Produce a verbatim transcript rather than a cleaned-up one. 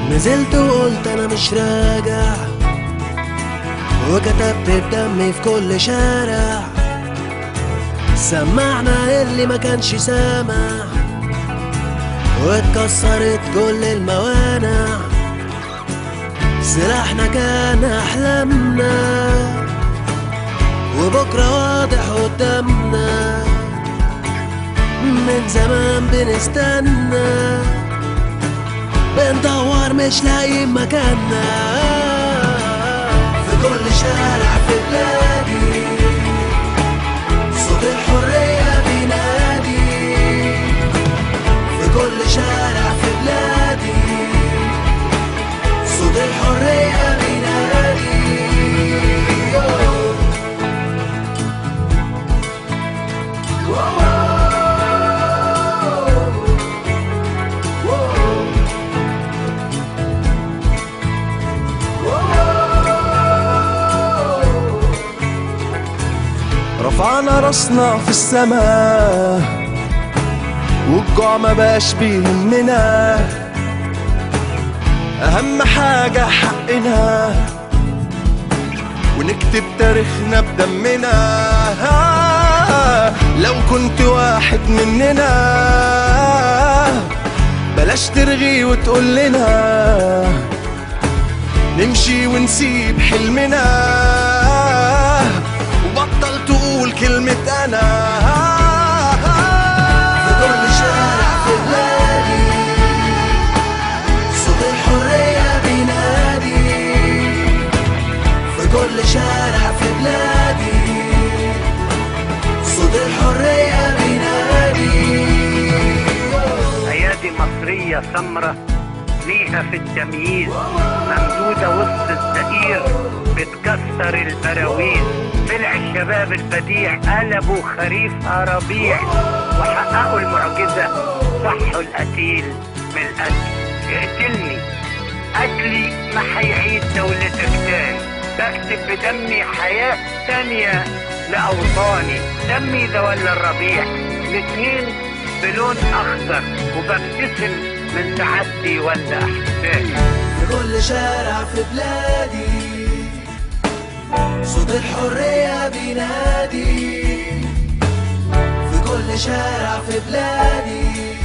نزلت وقلت انا مش راجع، وكتبت بدمي في كل شارع. سمعنا اللي ما كانش سامع، واتكسرت كل الموانع. سلاحنا كان احلامنا، وبكره واضح قدامنا. من زمان بنستنى، بندور مش لاقيين مكاننا. في كل شارع في بلادي صوت الحرية بينادي. في كل شارع في بلادي صوت الحرية بينادي. رفعنا راسنا في السماء، والجوع ما بقاش بيهمنا. اهم حاجة حقنا، ونكتب تاريخنا بدمنا. لو كنت واحد مننا بلاش ترغي وتقول لنا نمشي ونسيب حلمنا، وبطل تقول كلمة أنا. في كل شارع في بلادي صوت الحرية بينادي. في كل شارع في بلادي صوت الحرية بينادي. أيادي مصرية سمرة ليها في التمييز، ممدودة وسط الزئير بتكسر البراويز. طلع الشباب البديع قلبوا خريفها ربيع، وحققوا المعجزة صحوا القتيل من القتل. اقتلني قتلي ما حيعيد دولتك تاني، بكتب بدمي حياة تانية لأوطاني. دمي ده ولا الربيع الاتنين بلون أخضر، وببتسم من سعادتي ولا أحساني. في كل شارع في بلادي صوت الحرية بينادي. في كل شارع في بلادي